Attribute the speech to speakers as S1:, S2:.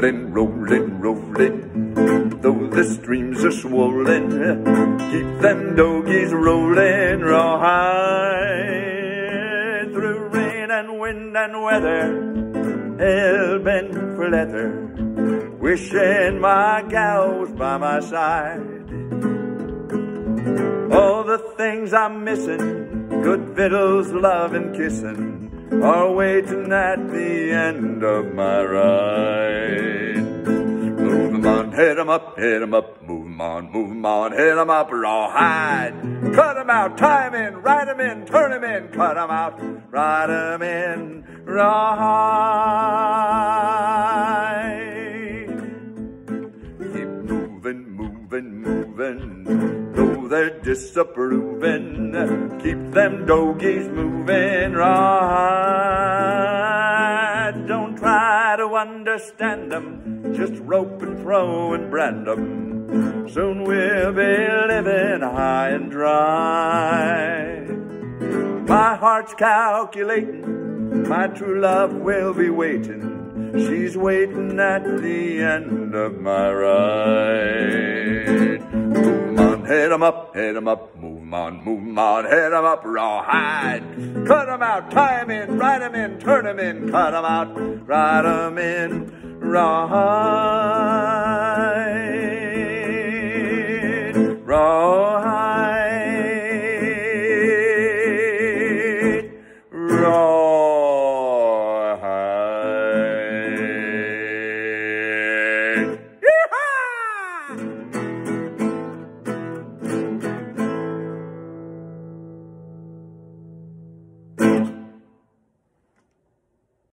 S1: rolling, rolling, rolling. Though the streams are swollen, keep them dogies rolling. Rawhide through rain and wind and weather, hell-bent for leather, wishing my gal was by my side. All the things I'm missing, good victuals, love and kissing, are waiting at the end of my ride. Move 'em on, hit 'em up, move 'em on, hit 'em up, rawhide. Cut 'em out, tie 'em in, ride 'em in, turn 'em in, cut 'em out, ride 'em in, rawhide. Keep moving, moving, moving, though they're disapproving, keep them dogies moving, rawhide. Don't try to understand them, just rope and throw and brand them. Soon we'll be living high and dry. My heart's calculating, my true love will be waiting. She's waiting at the end of my ride. Move 'em on, hit 'em up, move 'em on, hit 'em up, rawhide. Cut 'em out, tie 'em in, ride 'em in, turn 'em in, cut 'em out, ride 'em in, rawhide.